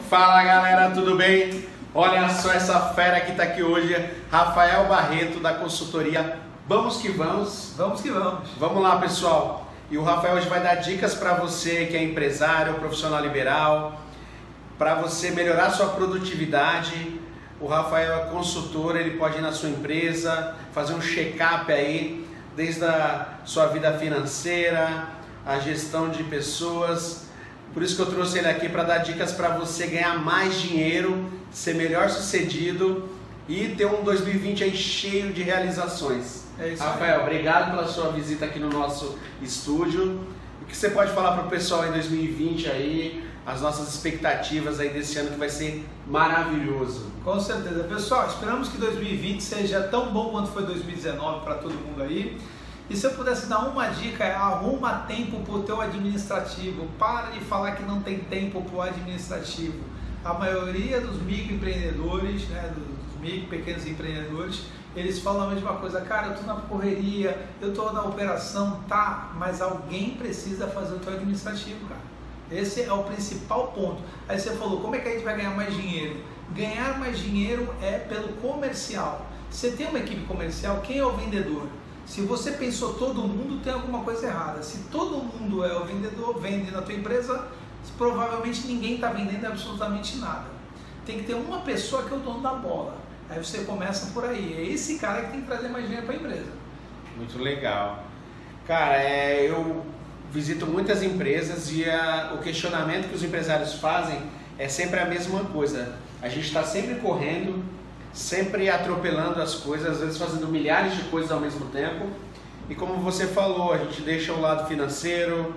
Fala galera, tudo bem? Olha só essa fera que está aqui hoje, Rafael Barreto da consultoria Vamos que Vamos. Vamos que vamos. Vamos lá pessoal, e o Rafael hoje vai dar dicas para você que é empresário, profissional liberal, para você melhorar sua produtividade. O Rafael é consultor, ele pode ir na sua empresa, fazer um check-up aí, desde a sua vida financeira, a gestão de pessoas. Por isso que eu trouxe ele aqui para dar dicas para você ganhar mais dinheiro, ser melhor sucedido e ter um 2020 aí cheio de realizações. É isso Rafael, aí. obrigado pela sua visita aqui no nosso estúdio. O que você pode falar para o pessoal em 2020 aí, as nossas expectativas aí desse ano que vai ser maravilhoso? Com certeza. Pessoal, esperamos que 2020 seja tão bom quanto foi 2019 para todo mundo aí. E se eu pudesse dar uma dica, é arruma tempo para o teu administrativo. Para de falar que não tem tempo para o administrativo. A maioria dos microempreendedores, né, dos micro pequenos empreendedores, eles falam a mesma coisa. Cara, eu estou na correria, eu estou na operação, tá, mas alguém precisa fazer o teu administrativo, cara. Esse é o principal ponto. Aí você falou, como é que a gente vai ganhar mais dinheiro? Ganhar mais dinheiro é pelo comercial. Você tem uma equipe comercial, quem é o vendedor? Se você pensou todo mundo, tem alguma coisa errada. Se todo mundo é o vendedor, vende na tua empresa, provavelmente ninguém está vendendo absolutamente nada. Tem que ter uma pessoa que é o dono da bola. Aí você começa por aí. É esse cara que tem que trazer mais dinheiro para a empresa. Muito legal. Cara, eu visito muitas empresas e o questionamento que os empresários fazem é sempre a mesma coisa. A gente está sempre correndo, sempre atropelando as coisas, às vezes fazendo milhares de coisas ao mesmo tempo. E como você falou, a gente deixa o lado financeiro,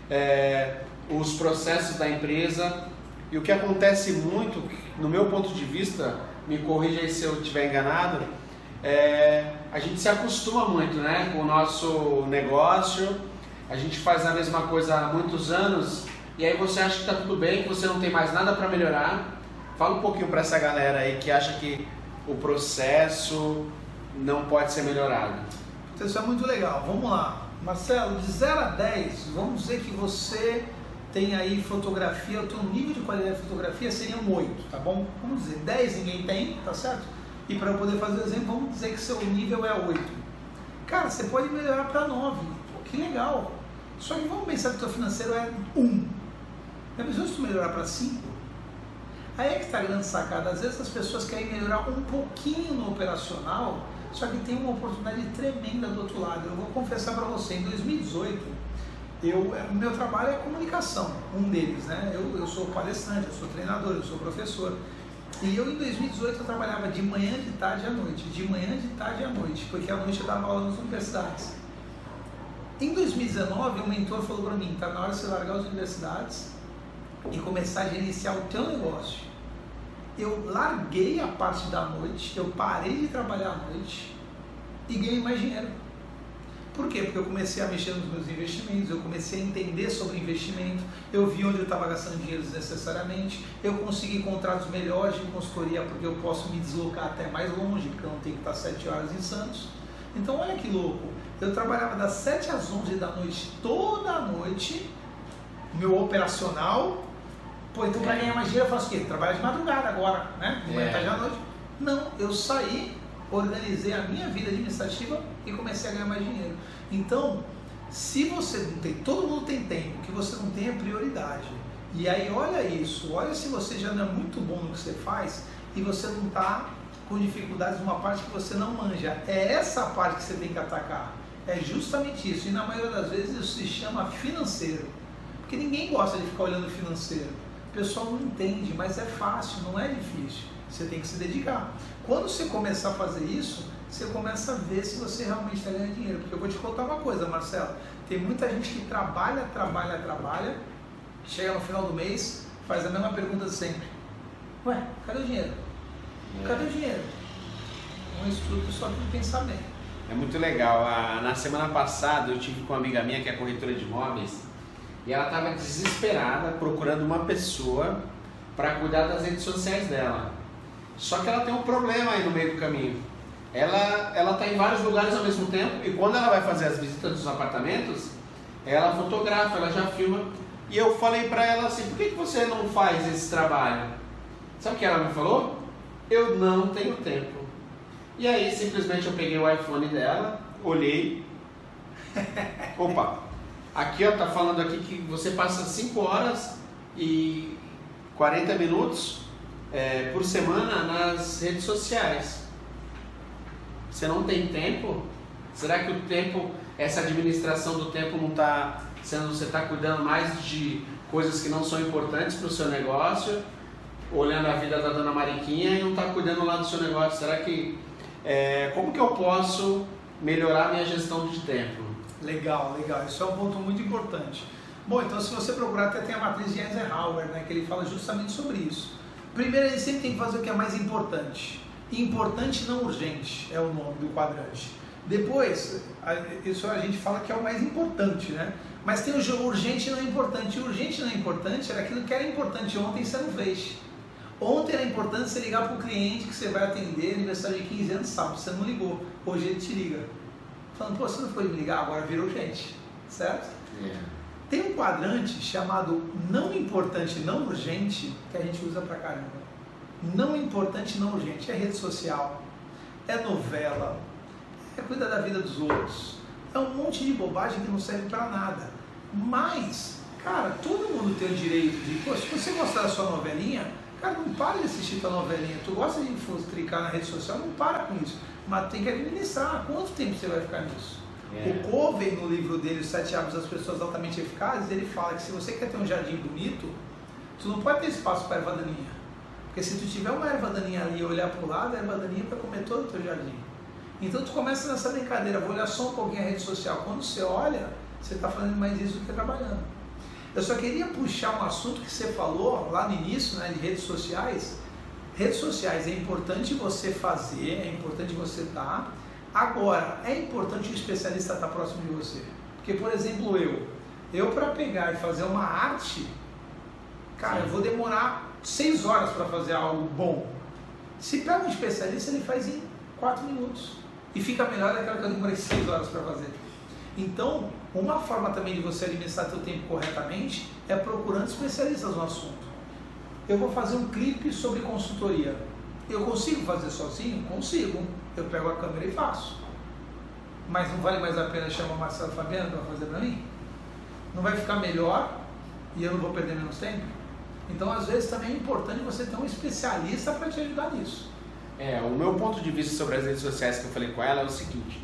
os processos da empresa. E o que acontece muito, no meu ponto de vista, me corrija aí se eu estiver enganado, a gente se acostuma muito, né, com o nosso negócio. A gente faz a mesma coisa há muitos anos e aí você acha que está tudo bem, que você não tem mais nada para melhorar. Fala um pouquinho para essa galera aí que acha que o processo não pode ser melhorado. Isso é muito legal. Vamos lá. Marcelo, de 0 a 10, vamos dizer que você tem aí fotografia, o teu nível de qualidade de fotografia seria um 8, tá bom? Vamos dizer, 10 ninguém tem, tá certo? E para eu poder fazer o exemplo, vamos dizer que seu nível é 8. Cara, você pode melhorar para 9. Pô, que legal. Só que vamos pensar que o teu financeiro é 1. Já pensou se tu melhorar para 5? Aí é que está a grande sacada. Às vezes as pessoas querem melhorar um pouquinho no operacional, só que tem uma oportunidade tremenda do outro lado. Eu vou confessar para você, em 2018, meu trabalho é comunicação, um deles, né? Eu sou palestrante, eu sou treinador, eu sou professor. E eu em 2018 eu trabalhava de manhã, de tarde e à noite, de manhã, de tarde e à noite, porque à noite eu dava aula nas universidades. Em 2019, o mentor falou para mim, tá na hora de você largar as universidades e começar a gerenciar o teu negócio. Eu larguei a parte da noite, eu parei de trabalhar à noite e ganhei mais dinheiro. Por quê? Porque eu comecei a mexer nos meus investimentos, eu comecei a entender sobre investimento, eu vi onde eu estava gastando dinheiro desnecessariamente, eu consegui contratos melhores de consultoria porque eu posso me deslocar até mais longe, porque eu não tenho que estar 7 horas em Santos. Então olha que louco, eu trabalhava das 7 às 11 da noite, toda a noite, meu operacional. Pô, então para ganhar mais dinheiro eu faço o quê? Trabalhar de madrugada agora, né? De manhã, tarde à noite. Não, eu saí, organizei a minha vida administrativa e comecei a ganhar mais dinheiro. Então, se você não tem, todo mundo tem tempo, o que você não tem é prioridade. E aí olha isso, olha se você já não é muito bom no que você faz e você não está com dificuldades numa parte que você não manja. É essa parte que você tem que atacar. É justamente isso. E na maioria das vezes isso se chama financeiro. Porque ninguém gosta de ficar olhando o financeiro. O pessoal não entende, mas é fácil, não é difícil. Você tem que se dedicar. Quando você começar a fazer isso, você começa a ver se você realmente está ganhando dinheiro. Porque eu vou te contar uma coisa, Marcelo. Tem muita gente que trabalha, chega no final do mês, faz a mesma pergunta de sempre. Ué, cadê o dinheiro? Cadê o dinheiro? Um estudo que só tem que pensar bem. É muito legal. Na semana passada eu tive com uma amiga minha que é corretora de imóveis e ela estava desesperada procurando uma pessoa para cuidar das redes sociais dela. Só que ela tem um problema aí no meio do caminho. Ela está em vários lugares ao mesmo tempo e quando ela vai fazer as visitas dos apartamentos, ela fotografa, ela já filma. E eu falei para ela assim, por que você não faz esse trabalho? Sabe o que ela me falou? Eu não tenho tempo. E aí simplesmente eu peguei o iPhone dela, olhei, opa, aqui ó, tá falando aqui que você passa 5 horas e 40 minutos por semana nas redes sociais. Você não tem tempo? Será que o tempo, essa administração do tempo não está sendo, você está cuidando mais de coisas que não são importantes para o seu negócio, olhando a vida da dona Mariquinha e não está cuidando lá do seu negócio? Será que, como que eu posso melhorar a minha gestão de tempo? Legal, isso é um ponto muito importante. Bom, então se você procurar, até tem a matriz de Eisenhower, né, que ele fala justamente sobre isso. Primeiro, ele sempre tem que fazer o que é mais importante. Importante não urgente é o nome do quadrante. Depois, isso a gente fala que é o mais importante, né? Mas tem o urgente e não importante. O urgente e não importante era aquilo que era importante ontem e você não fez. Ontem era importante você ligar para o cliente que você vai atender, aniversário de 15 anos, sábado, você não ligou. Hoje ele te liga. Falando, pô, você não foi me ligar, agora virou urgente. Certo? Tem um quadrante chamado não importante, não urgente, que a gente usa pra caramba. Não importante, não urgente. É rede social, é novela, é cuidar da vida dos outros. É um monte de bobagem que não serve pra nada. Mas, cara, todo mundo tem o direito de... Pô, se você gostar da sua novelinha, cara, não para de assistir tua novelinha. Tu gosta de clicar na rede social, não para com isso. Mas tem que administrar. Quanto tempo você vai ficar nisso? O Covey, no livro dele, Os 7 Hábitos das Pessoas Altamente Eficazes, ele fala que se você quer ter um jardim bonito, tu não pode ter espaço para erva daninha. Porque se tu tiver uma erva daninha ali e olhar para o lado, a erva daninha vai comer todo o teu jardim. Então tu começa nessa brincadeira, vou olhar só um pouquinho a rede social. Quando você olha, você está fazendo mais isso do que trabalhando. Eu só queria puxar um assunto que você falou lá no início, né, de redes sociais. Redes sociais é importante você fazer, é importante você estar. Agora, é importante o especialista estar próximo de você. Porque, por exemplo, eu para pegar e fazer uma arte, cara, eu vou demorar 6 horas para fazer algo bom. Se pega um especialista, ele faz em 4 minutos. E fica melhor daquela que eu demorei 6 horas para fazer. Então, uma forma também de você administrar seu tempo corretamente é procurando especialistas no assunto. Eu vou fazer um clipe sobre consultoria. Eu consigo fazer sozinho? Consigo. Eu pego a câmera e faço. Mas não vale mais a pena chamar o Marcelo Fabiano para fazer para mim? Não vai ficar melhor e eu não vou perder menos tempo? Então, às vezes, também é importante você ter um especialista para te ajudar nisso. O meu ponto de vista sobre as redes sociais que eu falei com ela é o seguinte.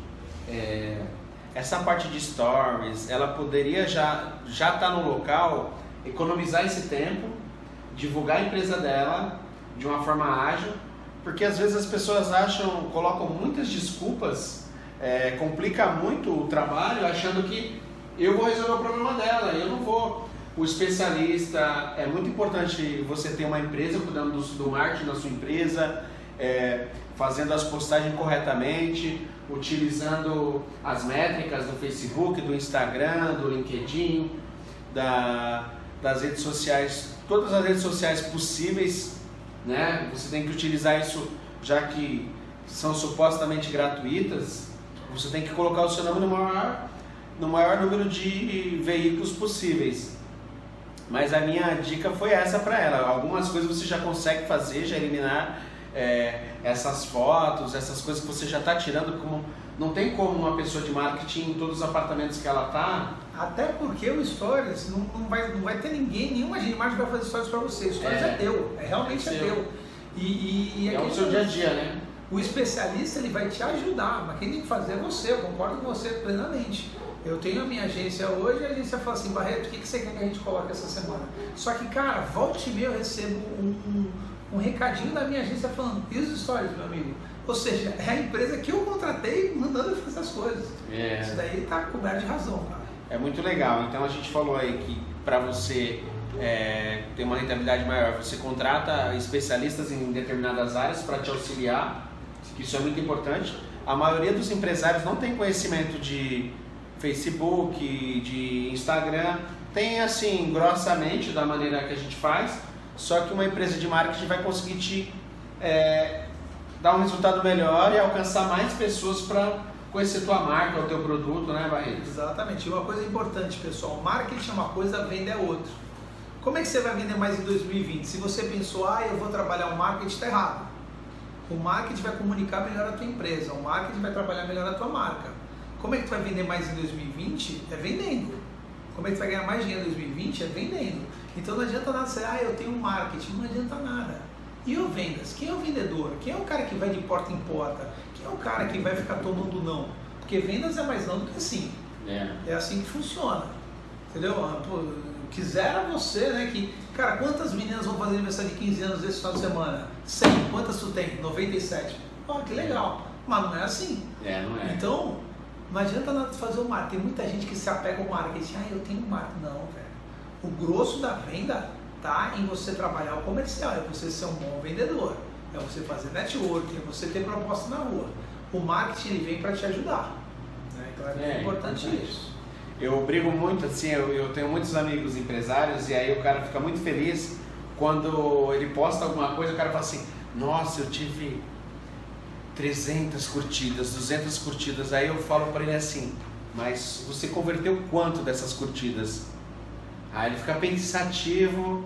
Essa parte de stories, ela poderia já estar no local, economizar esse tempo, divulgar a empresa dela de uma forma ágil, porque às vezes as pessoas colocam muitas desculpas, complica muito o trabalho, achando que eu vou resolver o problema dela, eu não vou. O especialista, é muito importante você ter uma empresa cuidando do marketing da sua empresa, fazendo as postagens corretamente, utilizando as métricas do Facebook, do Instagram, do LinkedIn, das redes sociais, todas as redes sociais possíveis, né? Você tem que utilizar isso, já que são supostamente gratuitas, você tem que colocar o seu nome no maior número de veículos possíveis. Mas a minha dica foi essa para ela. Algumas coisas você já consegue fazer, já eliminar essas fotos, essas coisas que você já está tirando. Não tem como uma pessoa de marketing em todos os apartamentos que ela está. Até porque o Stories não vai ter ninguém, nenhuma agência de marketing vai fazer Stories para você. O Stories é teu, realmente é teu. E é o seu dia a dia, né? O especialista ele vai te ajudar, mas quem tem que fazer é você. Eu concordo com você plenamente. Eu tenho a minha agência hoje, a agência fala assim, Barreto, o que você quer que a gente coloque essa semana? Só que, cara, volta e meia eu recebo um recadinho da minha agência falando, e os stories, meu amigo? Ou seja, é a empresa que eu contratei mandando eu fazer as coisas. Isso daí está coberto de razão, cara. É muito legal. Então a gente falou aí que para você ter uma rentabilidade maior, você contrata especialistas em determinadas áreas para te auxiliar, que isso é muito importante. A maioria dos empresários não tem conhecimento de Facebook, de Instagram, tem assim, grossamente, da maneira que a gente faz, só que uma empresa de marketing vai conseguir te dar um resultado melhor e alcançar mais pessoas para conhecer tua marca, o teu produto, né, Barreto? Exatamente. E uma coisa importante, pessoal, marketing é uma coisa, venda é outra. Como é que você vai vender mais em 2020? Se você pensou, eu vou trabalhar o marketing, está errado. O marketing vai comunicar melhor a tua empresa, o marketing vai trabalhar melhor a tua marca. Como é que tu vai vender mais em 2020? É vendendo. Como é que tu vai ganhar mais dinheiro em 2020? É vendendo. Então não adianta nada você, eu tenho um marketing, não adianta nada. E o vendas? Quem é o vendedor? Quem é o cara que vai de porta em porta? Quem é o cara que vai ficar tomando não? Porque vendas é mais não do que sim. É assim que funciona. Entendeu? Pô, quisera você, né? Cara, quantas meninas vão fazer aniversário de 15 anos esse final de semana? 100. Quantas tu tem? 97. Que legal. Mas não é assim. Não é. Então, não adianta nada fazer o marketing. Tem muita gente que se apega ao marketing. Eu tenho um marketing. Não, velho. O grosso da venda tá em você trabalhar o comercial. É você ser um bom vendedor. É você fazer networking. É você ter proposta na rua. O marketing ele vem para te ajudar. Né? Então é muito importante isso. Eu brigo muito, assim, eu tenho muitos amigos empresários e aí o cara fica muito feliz quando ele posta alguma coisa, o cara fala assim, nossa, eu tive 300 curtidas, 200 curtidas, aí eu falo para ele assim, mas você converteu quanto dessas curtidas? Aí ele fica pensativo,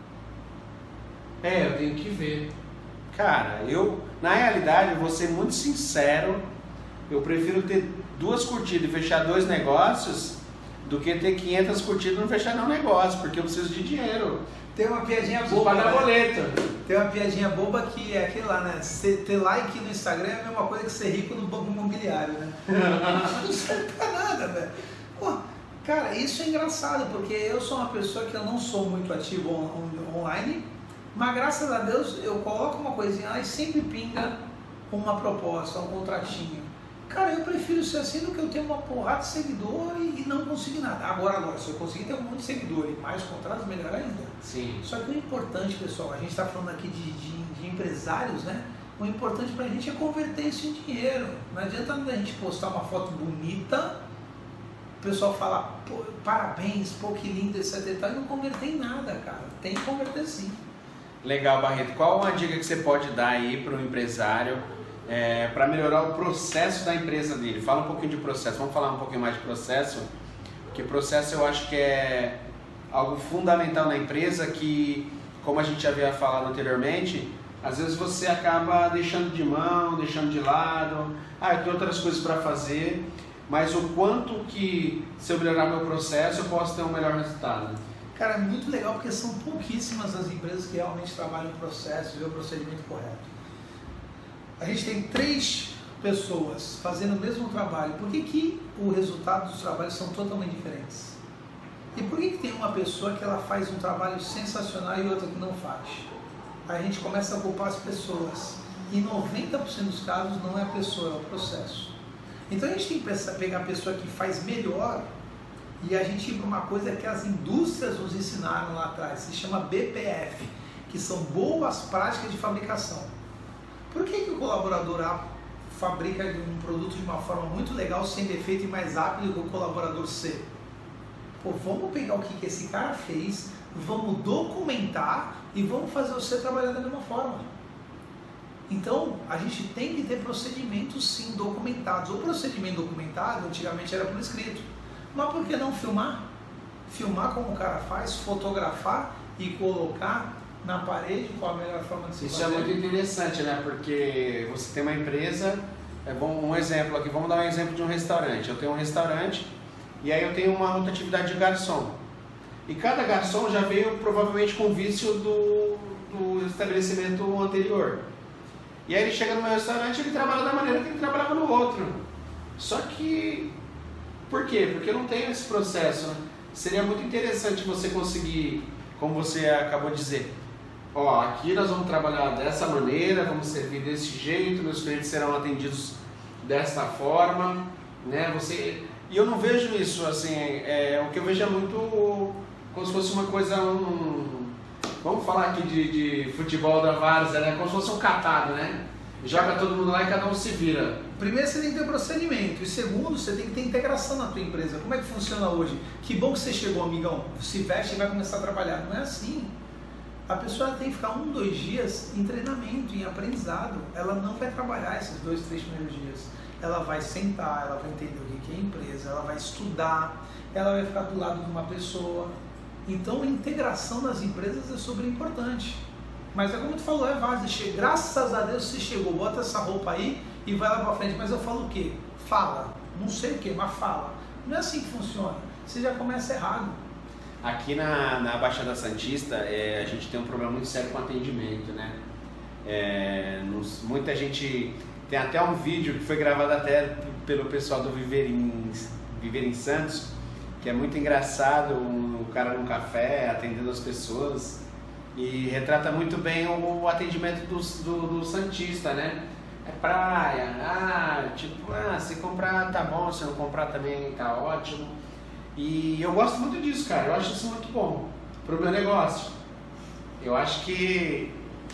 eu tenho que ver. Cara, na realidade, eu vou ser muito sincero, eu prefiro ter 2 curtidas e fechar 2 negócios do que ter 500 curtidas e não fechar nenhum negócio, porque eu preciso de dinheiro. Tem uma piadinha boba, pagar boleto. Tem uma piadinha boba que é aquele lá, né? Ter like no Instagram é a mesma coisa que ser rico no banco imobiliário, né? Não serve pra nada, velho. Pô, cara, isso é engraçado, porque eu sou uma pessoa que eu não sou muito ativo online, mas graças a Deus eu coloco uma coisinha lá e sempre pinga uma proposta, um contratinho. Cara, eu prefiro ser assim do que eu ter uma porrada de seguidor e não conseguir nada. Agora, se eu conseguir ter um monte de seguidor e mais contratos, melhor ainda. Sim. Só que o importante, pessoal, a gente está falando aqui de empresários, né? O importante pra gente é converter isso em dinheiro. Não adianta a gente postar uma foto bonita, o pessoal fala, pô, parabéns, pô, que lindo, etc e tal, e não converter em nada, cara. Tem que converter sim. Legal, Barreto. Qual uma dica que você pode dar aí para o empresário para melhorar o processo da empresa dele? Fala um pouquinho de processo, vamos falar um pouquinho mais de processo, porque processo eu acho que é algo fundamental na empresa que, como a gente já havia falado anteriormente, às vezes você acaba deixando de mão, deixando de lado, eu tenho outras coisas para fazer, mas o quanto que se eu melhorar meu processo eu posso ter um melhor resultado. Cara, é muito legal porque são pouquíssimas as empresas que realmente trabalham o processo e o procedimento correto. A gente tem 3 pessoas fazendo o mesmo trabalho. Por que o resultado dos trabalhos são totalmente diferentes? E por que tem uma pessoa que ela faz um trabalho sensacional e outra que não faz? Aí a gente começa a culpar as pessoas. E 90% dos casos não é a pessoa, é o processo. Então a gente tem que pegar a pessoa que faz melhor e a gente ir para uma coisa que as indústrias nos ensinaram lá atrás, se chama BPF, que são boas práticas de fabricação. Por que o colaborador A fabrica um produto de uma forma muito legal, sem defeito e mais rápido que o colaborador C? Pô, vamos pegar o que esse cara fez, vamos documentar e vamos fazer você trabalhar da mesma forma. Então, a gente tem que ter procedimentos sim documentados. O procedimento documentado antigamente era por escrito. Mas por que não filmar? Filmar como o cara faz, fotografar e colocar na parede qual a melhor forma de se fazer. Isso é muito interessante, né? Porque você tem uma empresa, um exemplo aqui, vamos dar um exemplo de um restaurante. Eu tenho um restaurante e aí eu tenho uma rotatividade de garçom. E cada garçom já veio provavelmente com vício do estabelecimento anterior. E aí ele chega no meu restaurante e ele trabalha da maneira que ele trabalhava no outro. Só que, por quê? Porque eu não tenho esse processo, né? Seria muito interessante você conseguir, como você acabou de dizer, aqui nós vamos trabalhar dessa maneira, vamos servir desse jeito, meus clientes serão atendidos desta forma, né? E eu não vejo isso, assim, o que eu vejo é muito como se fosse uma coisa, vamos falar aqui de futebol da várzea, né? Como se fosse um catado, né? Joga todo mundo lá e cada um se vira. Primeiro você tem que ter procedimento e segundo você tem que ter integração na tua empresa. Como é que funciona hoje? Que bom que você chegou, amigão, se veste e vai começar a trabalhar. Não é assim. A pessoa tem que ficar 1, 2 dias em treinamento, em aprendizado. Ela não vai trabalhar esses 2, 3 primeiros dias. ela vai sentar, ela vai entender o que é empresa, ela vai estudar, ela vai ficar do lado de uma pessoa. Então a integração das empresas é super importante. Mas é como tu falou, é válido. Graças a Deus você chegou, bota essa roupa aí e vai lá pra frente. Mas eu falo o quê? Fala. Não sei o quê, mas fala. Não é assim que funciona. Você já começa errado. Aqui na Baixada Santista, a gente tem um problema muito sério com atendimento, né? Muita gente... Tem até um vídeo que foi gravado até pelo pessoal do Viver em Santos, que é muito engraçado, o cara num café atendendo as pessoas, e retrata muito bem o atendimento do Santista, né? É praia, se comprar tá bom, se não comprar também tá ótimo. E eu gosto muito disso, cara, eu acho isso muito bom pro meu negócio. Eu acho que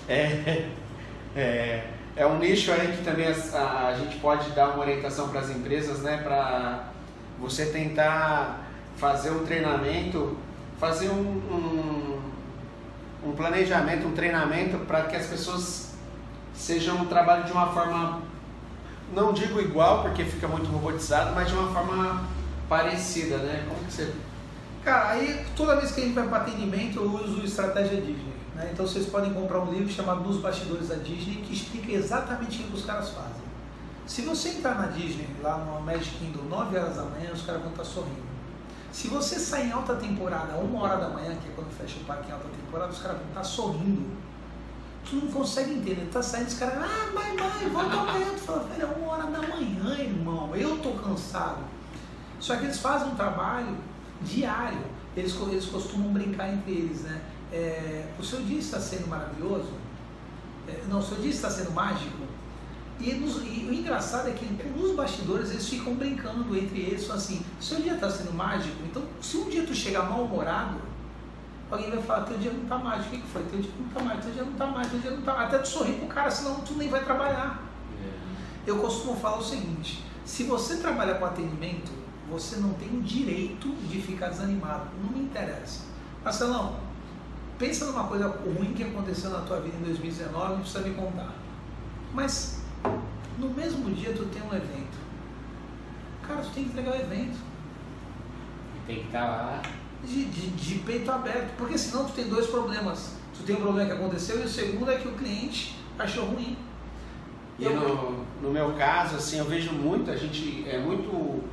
é um nicho aí que também a gente pode dar uma orientação para as empresas, né? Para você tentar fazer um treinamento, fazer um planejamento, um treinamento para que as pessoas sejam trabalhem de uma forma, não digo igual porque fica muito robotizado, mas de uma forma parecida, né? Como que você... Cara, aí toda vez que a gente vai para atendimento eu uso estratégia Disney, né? Então vocês podem comprar um livro chamado Nos Bastidores da Disney que explica exatamente o que os caras fazem. Se você entrar na Disney, lá no Magic Kingdom, 9 horas da manhã, os caras vão estar sorrindo. Se você sair em alta temporada, 1 hora da manhã, que é quando fecha o parque em alta temporada, os caras vão estar sorrindo. Tu não consegue entender, tu tá saindo, os caras, vai, volta amanhã. Tu fala, velho, é 1 hora da manhã, irmão, eu tô cansado. Só que eles fazem um trabalho diário, eles costumam brincar entre eles, né? O seu dia está sendo maravilhoso? O seu dia está sendo mágico? E o engraçado é que nos bastidores eles ficam brincando entre eles, assim, seu dia está sendo mágico? Então, se um dia tu chegar mal-humorado, alguém vai falar, teu dia não está mágico. O que foi? Teu dia não está mágico, teu dia não está mágico, teu dia não está mágico. Até tu sorrir pro cara, senão tu nem vai trabalhar. Eu costumo falar o seguinte, se você trabalha com atendimento, você não tem o direito de ficar desanimado, não me interessa. Marcelão, pensa numa coisa ruim que aconteceu na tua vida em 2019, não precisa me contar. Mas no mesmo dia tu tem um evento. Cara, tu tem que entregar o evento. Tem que estar lá. De peito aberto, porque senão tu tem 2 problemas. Tu tem um problema que aconteceu e o segundo é que o cliente achou ruim. E no meu caso, assim, eu vejo muito, a gente é muito...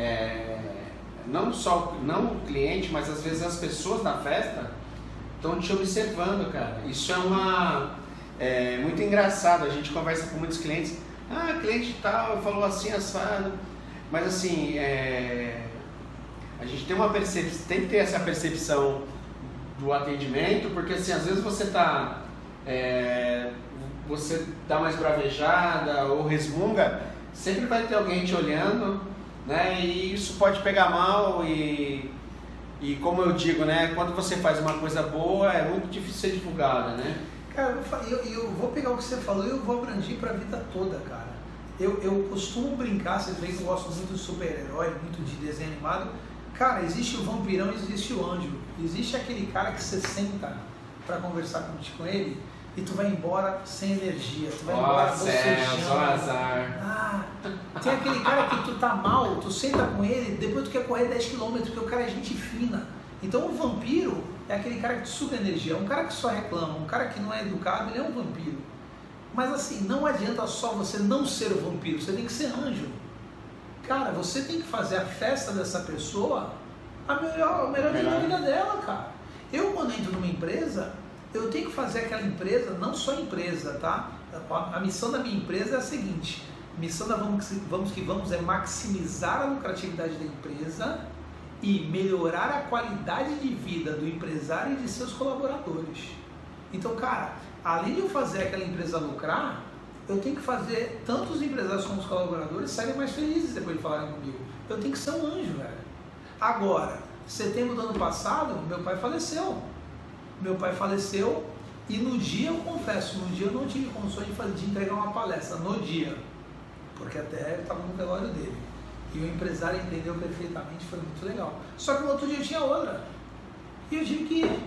não o cliente, mas às vezes as pessoas da festa estão te observando, cara. Isso é muito engraçado. A gente conversa com muitos clientes. Cliente tal, falou assim, assado. Mas assim, a gente tem que ter essa percepção do atendimento, porque assim, às vezes você dá uma esbravejada ou resmunga, sempre vai ter alguém te olhando, né? E isso pode pegar mal e como eu digo, né? Quando você faz uma coisa boa, é muito difícil ser divulgada, né? Cara, eu vou pegar o que você falou e eu vou abranger para a vida toda, cara. Eu costumo brincar, vocês veem que eu gosto muito de super-herói, muito de desenho animado. Cara, existe o vampirão e existe o anjo. Existe aquele cara que você senta para conversar com ele e tu vai embora sem energia, tu vai embora bocejando. Azar. Tem aquele cara que tu tá mal, tu senta com ele, depois tu quer correr 10 km, porque o cara é gente fina. Então o vampiro é aquele cara que te suga energia, é um cara que só reclama, um cara que não é educado, ele é um vampiro. Mas assim, não adianta só você não ser o vampiro, você tem que ser anjo. Cara, você tem que fazer a festa dessa pessoa a melhor dia da vida dela, cara. Eu, quando entro numa empresa, eu tenho que fazer aquela empresa, não só empresa, tá? A missão da minha empresa é a seguinte, a missão da Vamos que Vamos é maximizar a lucratividade da empresa e melhorar a qualidade de vida do empresário e de seus colaboradores. Então, cara, além de eu fazer aquela empresa lucrar, eu tenho que fazer tanto os empresários como os colaboradores saírem mais felizes depois de falarem comigo. Eu tenho que ser um anjo, velho. Agora, setembro do ano passado, meu pai faleceu. E no dia, eu confesso, no dia eu não tive condições de entregar uma palestra, no dia. Porque até eu estava no velório dele. E o empresário entendeu perfeitamente, foi muito legal. Só que no outro dia eu tinha outra. E eu tive que ir.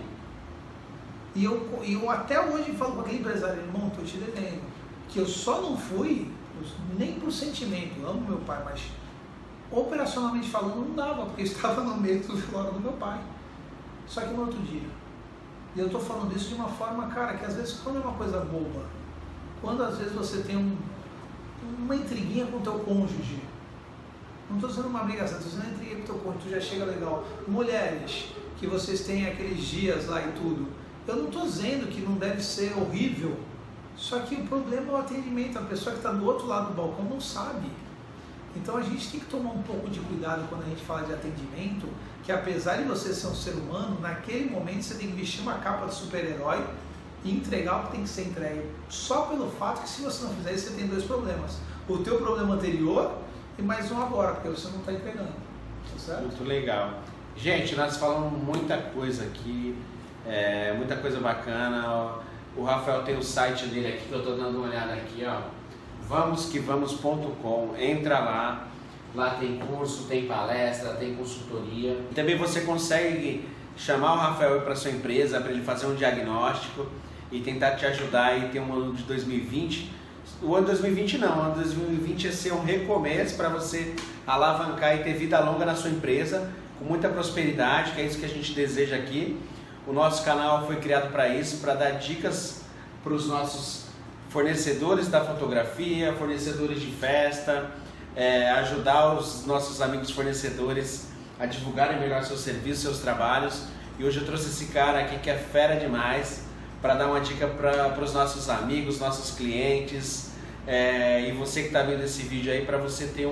E eu até hoje falo com aquele empresário, irmão, estou te devendo. Que eu só não fui Nem por sentimento, eu amo meu pai, mas operacionalmente falando não dava, porque eu estava no meio do velório do meu pai. Só que no outro dia. E eu estou falando isso de uma forma, cara, que às vezes quando é uma coisa boba, quando às vezes você tem uma intriguinha com o teu cônjuge, não estou sendo uma brigação, estou sendo uma intriguinha com o teu cônjuge, tu já chega legal. Mulheres, que vocês têm aqueles dias lá e tudo, eu não estou dizendo que não deve ser horrível, só que o problema é o atendimento, a pessoa que está do outro lado do balcão não sabe. Então a gente tem que tomar um pouco de cuidado quando a gente fala de atendimento, que apesar de você ser um ser humano, naquele momento você tem que vestir uma capa de super-herói e entregar o que tem que ser entregue. Só pelo fato que se você não fizer isso, você tem dois problemas. O teu problema anterior e mais um agora, porque você não está entregando. Tá certo? Muito legal. Gente, nós falamos muita coisa aqui, muita coisa bacana. O Rafael tem o site dele aqui, que eu estou dando uma olhada aqui, ó. vamosquevamos.com, entra lá. Lá tem curso, tem palestra, tem consultoria. Também você consegue chamar o Rafael para sua empresa, para ele fazer um diagnóstico e tentar te ajudar e ter um ano de 2020. O ano de 2020 não, o ano de 2020 é ser um recomeço para você alavancar e ter vida longa na sua empresa, com muita prosperidade, que é isso que a gente deseja aqui. O nosso canal foi criado para isso, para dar dicas para os nossos fornecedores da fotografia, fornecedores de festa, ajudar os nossos amigos fornecedores a divulgarem melhor seus serviços, seus trabalhos. E hoje eu trouxe esse cara aqui que é fera demais para dar uma dica para os nossos amigos, nossos clientes, e você que está vendo esse vídeo aí, para você ter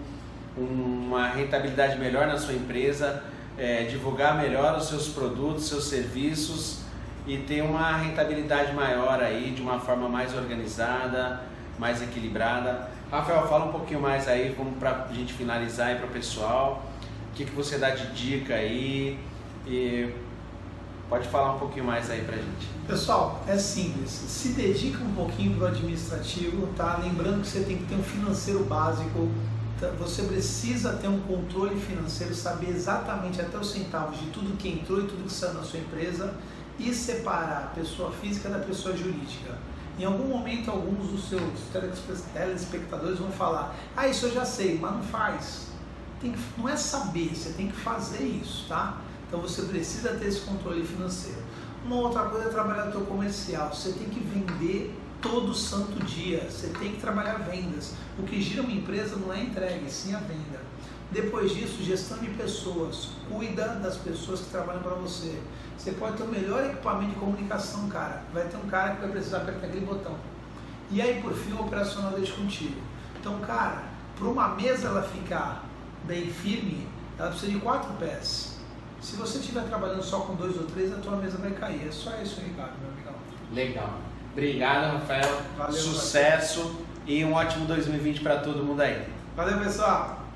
uma rentabilidade melhor na sua empresa, divulgar melhor os seus produtos, seus serviços e ter uma rentabilidade maior aí, de uma forma mais organizada, mais equilibrada. Rafael, fala um pouquinho mais aí, vamos para a gente finalizar aí para o pessoal. O que você dá de dica aí? E pode falar um pouquinho mais aí pra gente. Pessoal, é simples. Se dedica um pouquinho pro administrativo, tá? Lembrando que você tem que ter um financeiro básico. Você precisa ter um controle financeiro, saber exatamente até os centavos de tudo que entrou e tudo que saiu na sua empresa e separar a pessoa física da pessoa jurídica. Em algum momento, alguns dos seus telespectadores vão falar: ah, isso eu já sei, mas não faz. Não é saber, você tem que fazer isso, tá? Então você precisa ter esse controle financeiro. Uma outra coisa é trabalhar no teu comercial. Você tem que vender todo santo dia, você tem que trabalhar vendas. O que gira uma empresa não é entrega, sim a venda. Depois disso, gestão de pessoas. Cuida das pessoas que trabalham para você. Você pode ter o melhor equipamento de comunicação, cara. Vai ter um cara que vai precisar apertar aquele botão. E aí, por fim, o operacional deixa contigo. Então, cara, para uma mesa ela ficar bem firme, ela precisa de 4 pés. Se você estiver trabalhando só com 2 ou 3, a tua mesa vai cair. É só isso, Ricardo, meu amigão. Legal. Obrigado, Rafael. Valeu, sucesso e um ótimo 2020 para todo mundo aí. Valeu, pessoal.